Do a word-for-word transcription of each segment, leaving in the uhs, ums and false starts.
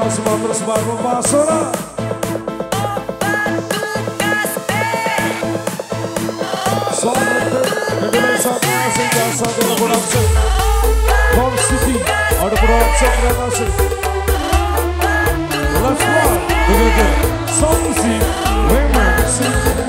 semua terus baru Basora. Soalnya Indonesia masih jasa dalam produksi. Pop City ada produksi kreasi. Let's run together. Solusi Women City.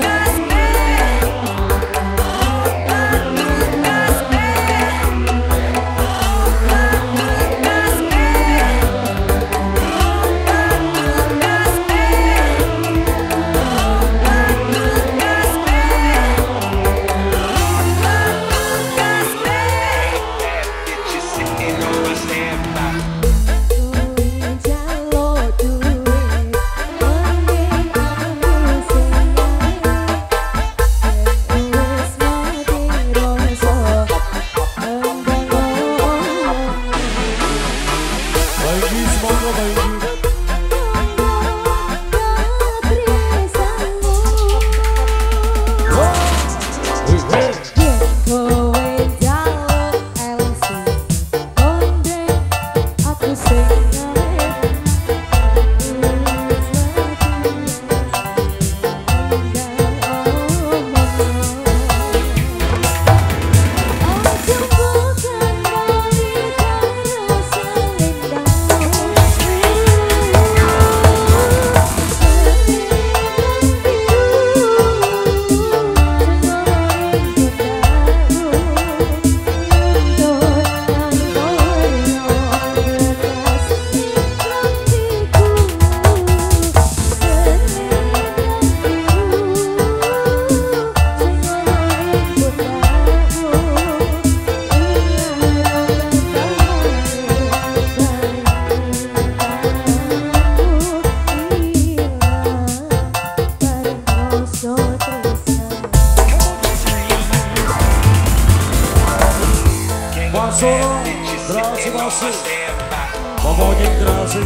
Basora, terasi masih, pokoknya terasi.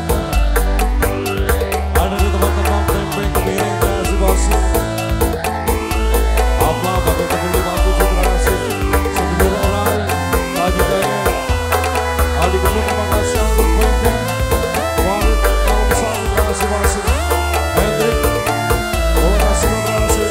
Ada di teman-teman tempeng kemiring terasi masih. Apa pakai kembali mampu terasi. Sebelum orang tadi kaya, adik itu memakasih untuk penting. Walid mau besar terasi masih. Hendrik, mau kasih terasi.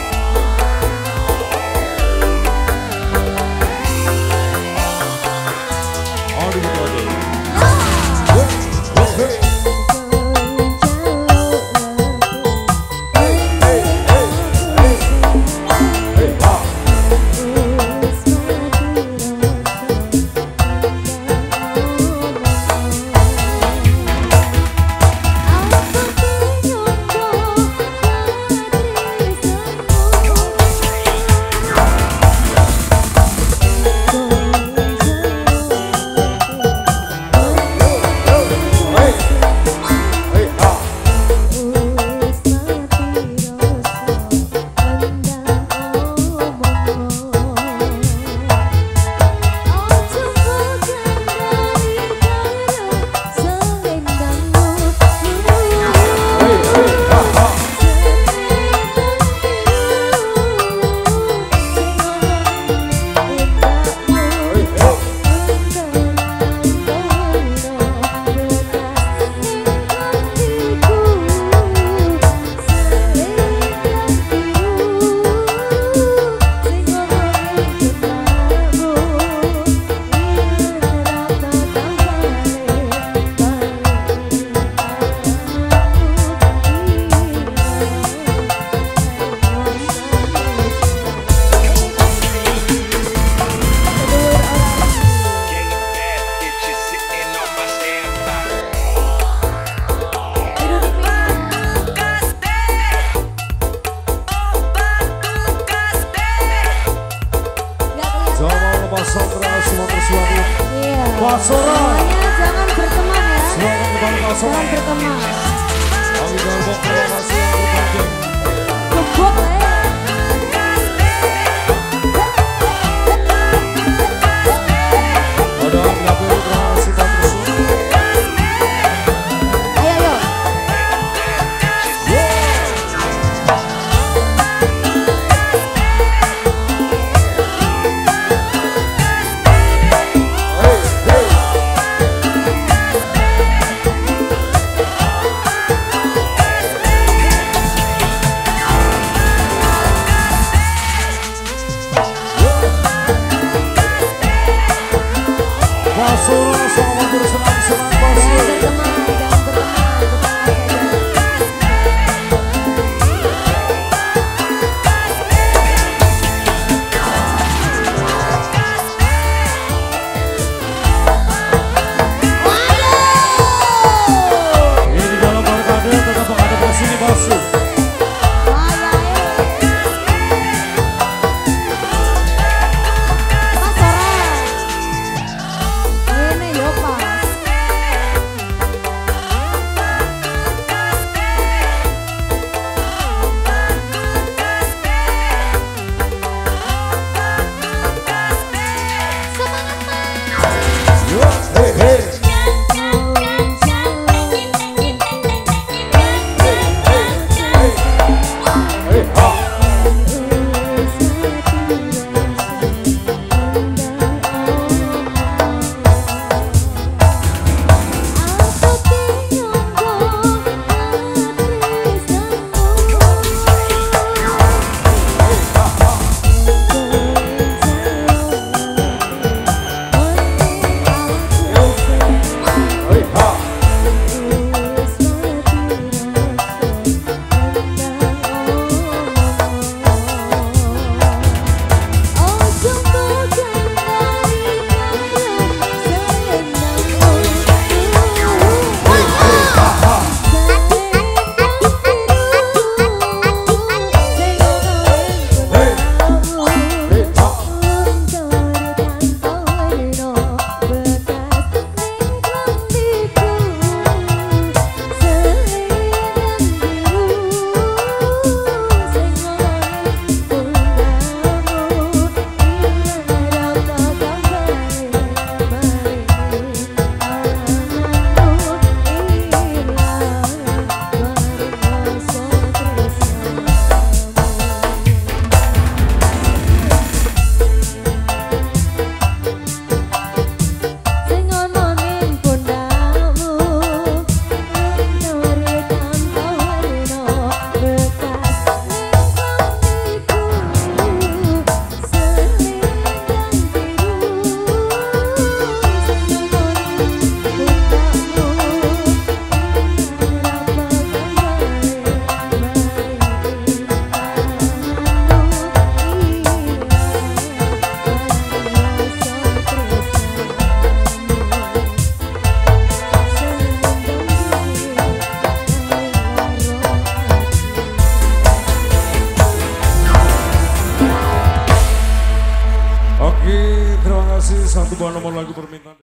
Basora, jangan berteman ya. Selamat kembali Basora. Jangan berteman. Kami garbok terima kasih yang berpanjang. Gebok ya. Ada yang berterasi terus. Ayo ayo. Hey, hey. Oke, terima kasih. Satu buah nomor lagu permintaan.